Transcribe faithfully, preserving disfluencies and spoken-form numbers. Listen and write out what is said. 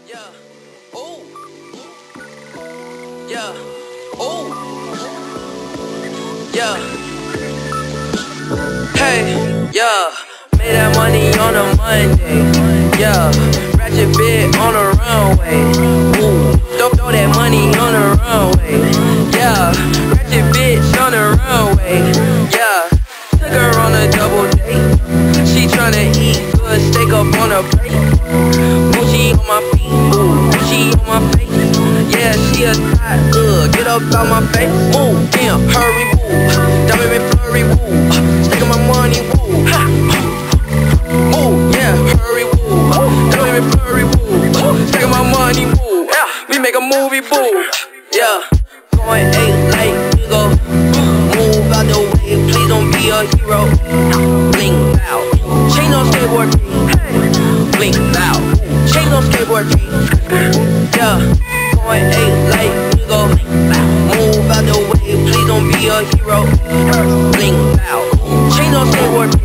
Yeah. Oh. Yeah. Oh. Yeah. Hey. Yeah. Made that money on a Monday. Yeah. Ratchet bit on the runway. Ooh. Throw, throw that money on the runway. Yeah. Ratchet bitch on the runway. Yeah. Took her on a double date. She tryna eat good steak up on a plate. Gucci on my feet, ooh, Gucci on my face. Yeah, she a thot, uh, get up out my face. Ooh, damn, hurry, woo. Diamond me flurry, woo. Taking my money, woo. Ha. Ooh, yeah, hurry, woo. Diamond me flurry, woo. Taking my money, woo. Yeah, we make a movie, boo. Yeah, going eight like nigga. Move out the way, please don't be a hero. Blink out, chain on skateboard, blink out, chain on skateboard. Yeah, going eight like nigga. Move out the way, please don't be a hero. Blink out, chain on skateboard.